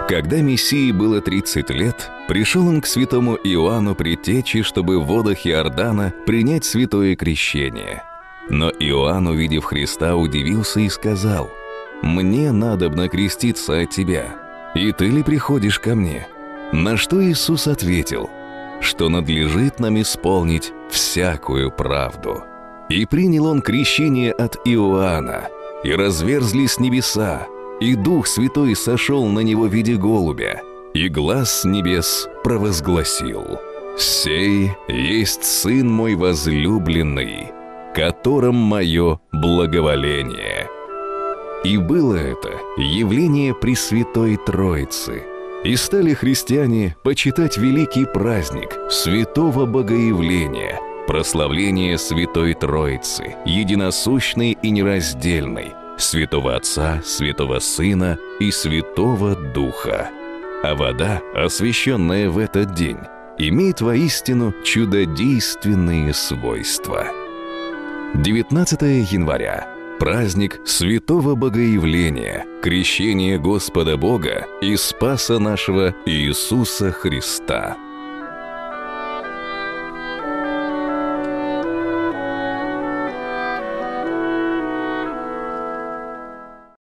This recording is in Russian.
Когда Мессии было 30 лет, пришел он к святому Иоанну Предтечи, чтобы в водах Иордана принять святое крещение. Но Иоанн, увидев Христа, удивился и сказал: «Мне надобно креститься от тебя, и ты ли приходишь ко мне?» На что Иисус ответил, что надлежит нам исполнить всякую правду. И принял он крещение от Иоанна, и разверзлись небеса, и Дух Святой сошел на него в виде голубя, и глас с небес провозгласил: «Сей есть Сын мой возлюбленный, которым мое благоволение». И было это явление Пресвятой Троицы, и стали христиане почитать великий праздник Святого Богоявления, прославление Святой Троицы, единосущной и нераздельной, Святого Отца, Святого Сына и Святого Духа. А вода, освященная в этот день, имеет воистину чудодейственные свойства. 19 января. Праздник Святого Богоявления, крещение Господа Бога и Спаса нашего Иисуса Христа.